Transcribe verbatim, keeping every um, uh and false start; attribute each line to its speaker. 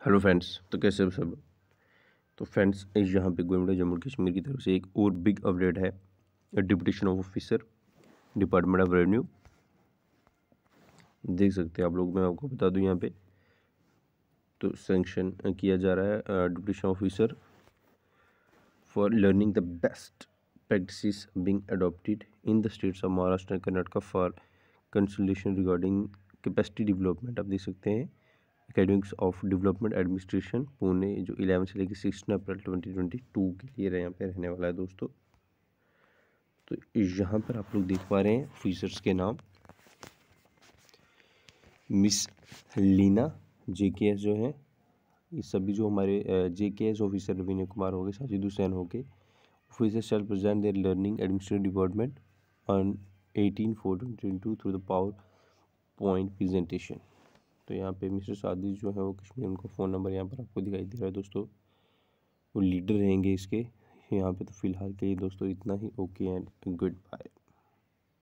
Speaker 1: Hello friends, तो कैसे हो सब। तो फ्रेंड्स, यहाँ पे गवर्नमेंट जम्मू कश्मीर की तरफ से एक और बिग अपडेट है। Deputation of officer, department of revenue, देख सकते हैं आप लोग। मैं आपको बता दूं, यहाँ पे तो सैंक्शन किया जा रहा है deputation officer for learning the best practices being adopted in the states of Maharashtra and Karnataka for consultation regarding capacity development. आप देख सकते हैं academics of development administration Pune, जो इलेवन से लेकर sixteen April twenty twenty two के लिए यहाँ पे रहने वाला है दोस्तों। तो यहाँ पर आप लोग देख पा रहे हैं ऑफिसर्स के नाम। मिस लीना जेकेएस जो है, ये सभी जो हमारे जेकेएस ऑफिसर रवीना कुमार हो गए, साजिद हुसैन हो गए। Officer shall present their learning administrative department on eighteen four twenty twenty two through the power point presentation. तो यहाँ पे मिस्टर सादिक जो है वो कश्मीर, उनका फ़ोन नंबर यहाँ पर आपको दिखाई दे रहा है दोस्तों। वो लीडर रहेंगे इसके। यहाँ पे तो फिलहाल के लिए दोस्तों इतना ही। Okay and good bye.